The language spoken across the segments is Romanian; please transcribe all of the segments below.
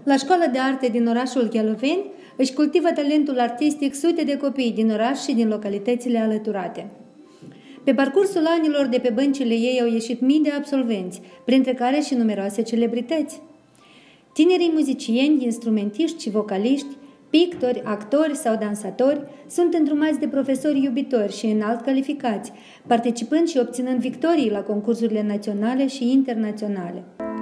La școala de arte din orașul Chialoveni își cultivă talentul artistic sute de copii din oraș și din localitățile alăturate. Pe parcursul anilor de pe băncile ei au ieșit mii de absolvenți, printre care și numeroase celebrități. Tinerii muzicieni, instrumentiști și vocaliști, pictori, actori sau dansatori sunt îndrumați de profesori iubitori și înalt calificați, participând și obținând victorii la concursurile naționale și internaționale.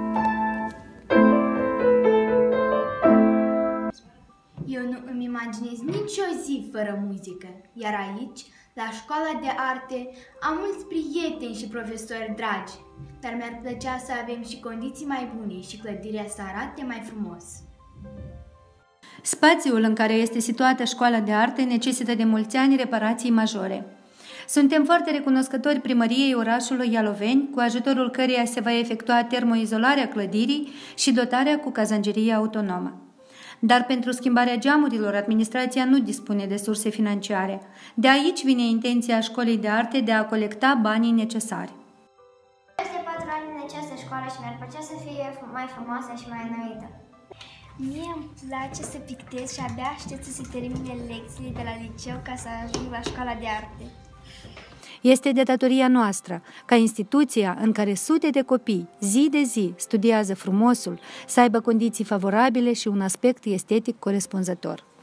Eu nu îmi imaginez nicio zi fără muzică, iar aici, la școala de arte, am mulți prieteni și profesori dragi, dar mi-ar plăcea să avem și condiții mai bune și clădirea să arate mai frumos. Spațiul în care este situată școala de arte necesită de mulți ani reparații majore. Suntem foarte recunoscători primăriei orașului Ialoveni, cu ajutorul căreia se va efectua termoizolarea clădirii și dotarea cu cazangerie autonomă. Dar pentru schimbarea geamurilor, administrația nu dispune de surse financiare. De aici vine intenția școlii de arte de a colecta banii necesari. Peste 4 ani în această școală și mi-ar plăcea să fie mai frumoasă și mai înnoită. Mie îmi place să pictez și abia aștept să se termine lecțiile de la liceu ca să ajung la școala de arte. Este de datoria noastră, ca instituția în care sute de copii, zi de zi, studiază frumosul, să aibă condiții favorabile și un aspect estetic corespunzător.